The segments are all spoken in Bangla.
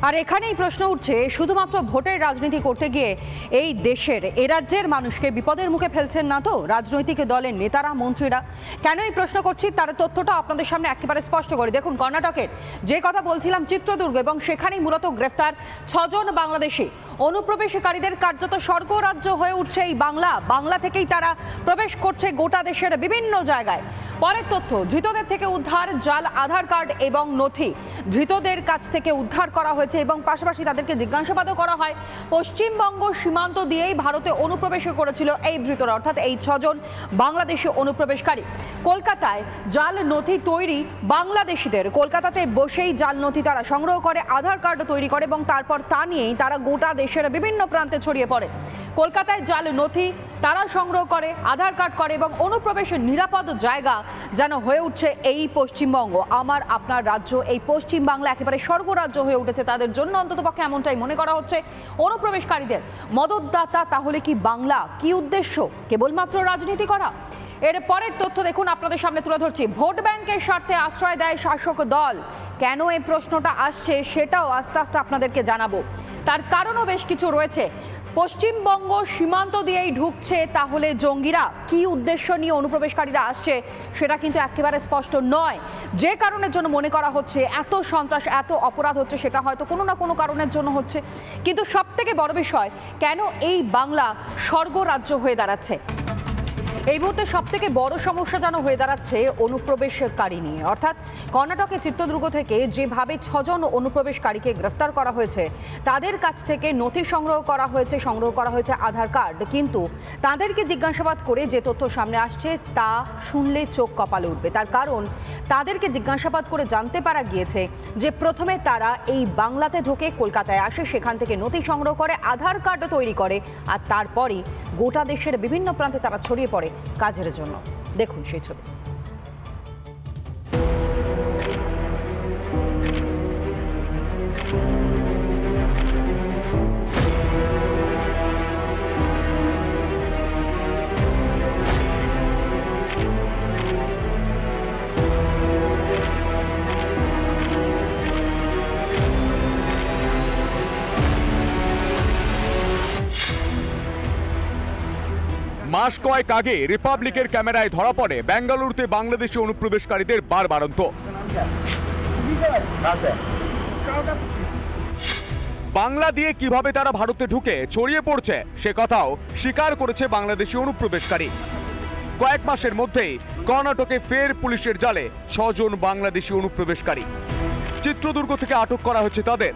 আর এখানেই প্রশ্ন উঠছে, শুধুমাত্র ভোটের রাজনীতি করতে গিয়ে এই দেশের এ রাজ্যের মানুষকে বিপদের মুখে ফেলছেন না তো রাজনৈতিক দলের নেতারা, মন্ত্রীরা? কেন এই প্রশ্ন করছি তার তথ্যটা আপনাদের সামনে একেবারে স্পষ্ট করে দেখুন। কর্ণাটকের যে কথা বলছিলাম চিত্রদুর্গ, এবং সেখানেই মূলত গ্রেফতার 6 জন বাংলাদেশি অনুপ্রবেশকারীদের কার্যত স্বর্গরাজ্য হয়ে উঠছে এই বাংলা থেকেই তারা প্রবেশ করছে গোটা দেশের বিভিন্ন জায়গায়। পরের তথ্য, ধৃতদের থেকে উদ্ধার জাল আধার কার্ড এবং নথি। ধৃতদের কাছ থেকে উদ্ধার করা হয়েছে এবং পাশাপাশি তাদেরকে জিজ্ঞাসাবাদও করা হয়। পশ্চিমবঙ্গ সীমান্ত দিয়েই ভারতে অনুপ্রবেশ করেছিল এই ধৃতরা, অর্থাৎ এই 6 জন বাংলাদেশি অনুপ্রবেশকারী। কলকাতায় জাল নথি তৈরি বাংলাদেশিদের, কলকাতাতে বসেই জাল নথি তারা সংগ্রহ করে, আধার কার্ড তৈরি করে এবং তারপর তা নিয়েই তারা গোটা দেশের বিভিন্ন প্রান্তে ছড়িয়ে পড়ে। কলকাতায় জাল নথি তারা সংগ্রহ করে, আধার কার্ড করে এবং অনুপ্রবেশের নিরাপদ জায়গা যেন হয়ে উঠছে এই পশ্চিমবঙ্গ, আমার আপনার রাজ্য। এই পশ্চিম বাংলা একেবারে স্বর্গরাজ্য হয়ে উঠেছে তাদের জন্য, অন্ততপক্ষে এমনটাই মনে করা হচ্ছে অনুপ্রবেশকারীদের। মদতদাতা তাহলে কি বাংলা? কি উদ্দেশ্য? কেবলমাত্র রাজনীতি করা? এর পরের তথ্য দেখুন, আপনাদের সামনে তুলে ধরছি। ভোট ব্যাংকের স্বার্থে আশ্রয় দেয় শাসক দল। কেন এই প্রশ্নটা আসছে সেটাও আস্তে আস্তে আপনাদেরকে জানাবো। তার কারণও বেশ কিছু রয়েছে। পশ্চিমবঙ্গ সীমান্ত দিয়েই ঢুকছে তাহলে জঙ্গিরা? কি উদ্দেশ্য নিয়ে অনুপ্রবেশকারীরা আসছে সেটা কিন্তু একেবারে স্পষ্ট নয়। যে কারণের জন্য মনে করা হচ্ছে এত সন্ত্রাস, এত অপরাধ হচ্ছে, সেটা হয়তো কোনো না কোনো কারণের জন্য হচ্ছে। কিন্তু সবথেকে বড় বিষয়, কেন এই বাংলা স্বর্গরাজ্য হয়ে দাঁড়াচ্ছে? এই মুহূর্তে সবথেকে বড় সমস্যা যেন হয়ে দাঁড়াচ্ছে অনুপ্রবেশকারী নিয়ে। অর্থাৎ কর্ণাটকের চিত্রদুর্গ থেকে যেভাবে 6 জন অনুপ্রবেশকারীকে গ্রেফতার করা হয়েছে, তাদের কাছ থেকে নথি সংগ্রহ করা হয়েছে আধার কার্ড, কিন্তু তাদেরকে জিজ্ঞাসাবাদ করে যে তথ্য সামনে আসছে তা শুনলে চোখ কপালে উঠবে। তার কারণ, তাদেরকে জিজ্ঞাসাবাদ করে জানতে পারা গিয়েছে যে প্রথমে তারা এই বাংলাতে ঢোকে, কলকাতায় আসে, সেখান থেকে নথি সংগ্রহ করে, আধার কার্ড তৈরি করে, আর তারপরই গোটা দেশের বিভিন্ন প্রান্তে তারা ছড়িয়ে পড়ে কাজের জন্য। দেখুন সেই ছবি। মাস কয়েক আগে রিপাবলিকের ক্যামেরায় ধরা পড়ে বেঙ্গালুরুতে বাংলাদেশি অনুপ্রবেশকারীদের বাড়ন্ত। বাংলা দিয়ে কিভাবে তারা ভারতে ঢুকে ছড়িয়ে পড়ছে সে কথাও স্বীকার করেছে বাংলাদেশি অনুপ্রবেশকারী। কয়েক মাসের মধ্যেই কর্ণাটকে ফের পুলিশের জালে 6 জন বাংলাদেশি অনুপ্রবেশকারী। চিত্রদুর্গ থেকে আটক করা হয়েছে তাদের।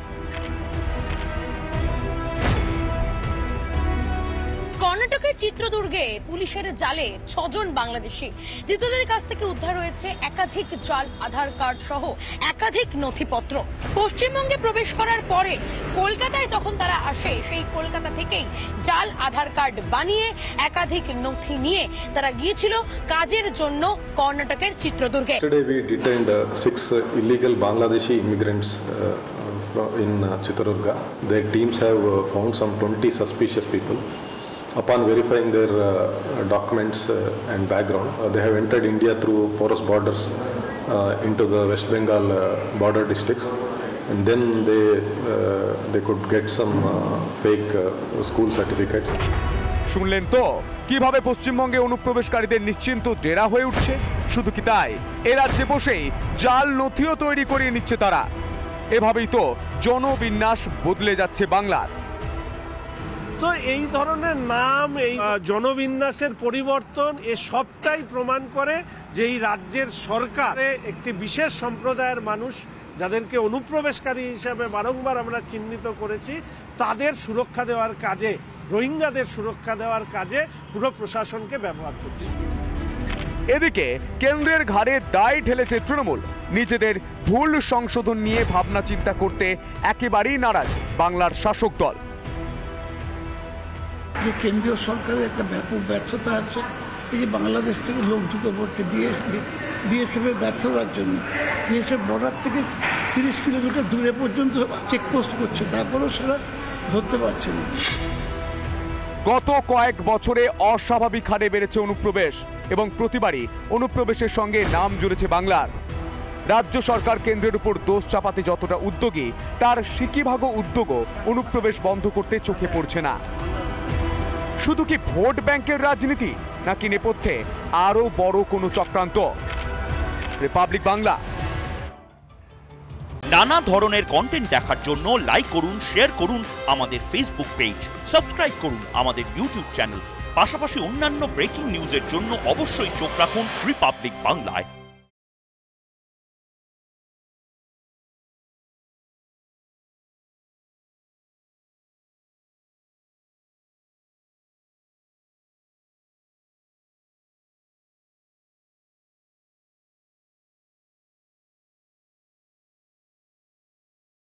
কর্ণাটকের চিত্রদুর্গে পুলিশের জালে 6 জন বাংলাদেশি। ধৃতদের কাছ থেকে উদ্ধার হয়েছে একাধিক জাল আধার কার্ড সহ একাধিক নথিপত্র। পশ্চিমবঙ্গে প্রবেশ করার পরে কলকাতায় যখন তারা আসে, সেই কলকাতা থেকেই জাল আধার কার্ড বানিয়ে একাধিক নথি নিয়ে তারা গিয়েছিল কাজের জন্য কর্ণাটকের চিত্রদুর্গে। Today we detained 6 illegal Bangladeshi immigrants in Chitradurga. Their teams have found some 20 suspicious people. Upon verifying their documents and background, they have entered India through porous borders into the West Bengal border districts, and then they could get some fake school certificates. শুনলেন তো কিভাবে পশ্চিমবঙ্গে অনুপ্রবেশকারীদের নিশ্চিন্ত ডেরা হয়ে উঠছে? শুধু কি তাই, এ রাজ্যে বসেই জাল নথিও তৈরি করিয়ে নিচ্ছে তারা। এভাবেই তো জনবিন্যাস বদলে যাচ্ছে বাংলার। তো এই ধরনের নাম, এই জনবিন্যাসের পরিবর্তন, এ সবটাই প্রমাণ করে যে এই রাজ্যের সরকার একটি বিশেষ সম্প্রদায়ের মানুষ, যাদেরকে অনুপ্রবেশকারী হিসাবে বারংবার আমরা চিহ্নিত করেছি, তাদের সুরক্ষা দেওয়ার কাজে, রোহিঙ্গাদের সুরক্ষা দেওয়ার কাজে পুরো প্রশাসনকে ব্যবহার করছে। এদিকে কেন্দ্রের ঘাড়ে দায় ঠেলেছে তৃণমূল। নিজেদের ভুল সংশোধন নিয়ে ভাবনা চিন্তা করতে একেবারেই নারাজ বাংলার শাসক দল। যে কেন্দ্রীয় সরকারের একটা ব্যাপক ব্যর্থতা আছে, এই যে বাংলাদেশ থেকে লোক ঢুকে পড়তে বিএসএফের ব্যর্থতার জন্য। বিএসএফ বর্ডার থেকে 30 কিলোমিটার দূরে পর্যন্ত চেকপোস্ট করছে, তারপরেও সেটা ধরতে পারছে না। গত কয়েক বছরে অস্বাভাবিক হারে বেড়েছে অনুপ্রবেশ, এবং প্রতিবারই অনুপ্রবেশের সঙ্গে নাম জুড়েছে বাংলার। রাজ্য সরকার কেন্দ্রের উপর দোষ চাপাতে যতটা উদ্যোগী, তার সিকিভাগ উদ্যোগও অনুপ্রবেশ বন্ধ করতে চোখে পড়ছে না। শুধু কি ভোট ব্যাংকের রাজনীতি, নাকি নেপথ্যে আরো বড় কোনো চক্রান্ত? রিপাবলিক বাংলা। নানা ধরনের কন্টেন্ট দেখার জন্য লাইক করুন, শেয়ার করুন আমাদের ফেসবুক পেজ, সাবস্ক্রাইব করুন আমাদের ইউটিউব চ্যানেল। পাশাপাশি অন্যান্য ব্রেকিং নিউজের জন্য অবশ্যই চোখ রাখুন রিপাবলিক বাংলায়।